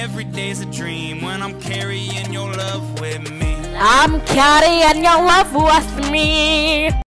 every day's a dream when I'm carrying your love with me. I'm carrying your love with me.